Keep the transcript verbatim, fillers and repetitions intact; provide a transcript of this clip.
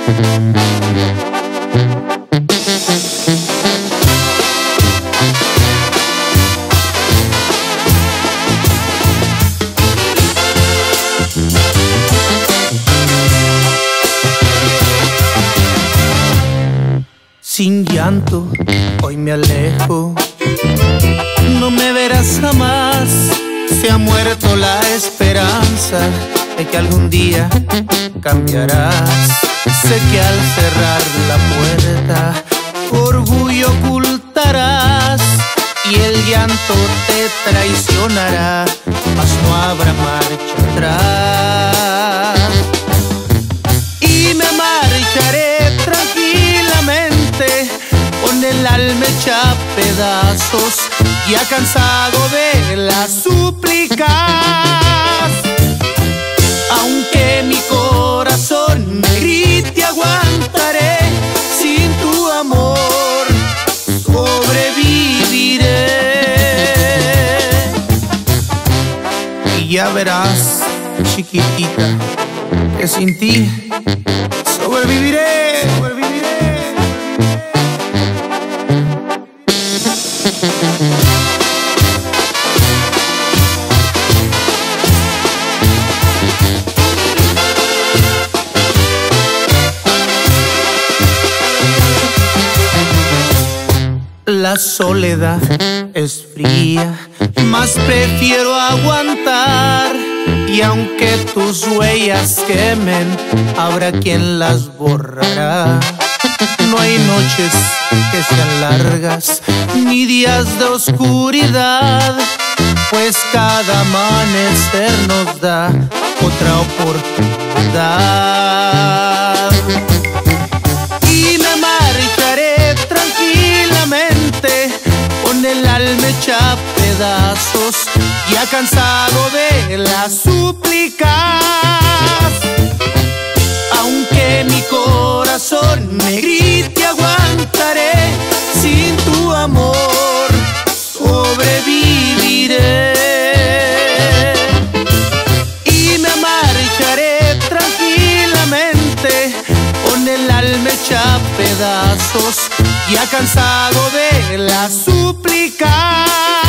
Sin llanto, hoy me alejo. No me verás jamás. Se ha muerto la esperanza de que algún día cambiarás. Sé que al cerrar la puerta, orgullo ocultarás y el llanto te traicionará, mas no habrá marcha atrás. Y me marcharé tranquilamente, con el alma hecha a pedazos, ya cansado de las súplicas. Aunque mi corazón me grite, aguantaré, sin tu amor sobreviviré. Y ya verás, chiquitita, que sin ti sobreviviré, sobreviviré. La soledad es fría, mas prefiero aguantar. Y aunque tus huellas quemen, habrá quien las borrará. No hay noches que sean largas, ni días de oscuridad, pues cada amanecer nos da otra oportunidad. Y me marcharé tranquilamente, con el alma hecha a pedazos, ya cansado de las súplicas. Aunque mi corazón me grite, aguantaré, sin tu amor sobreviviré. Y me marcharé tranquilamente, con el alma hecha a pedazos, ya cansado de las súplicas.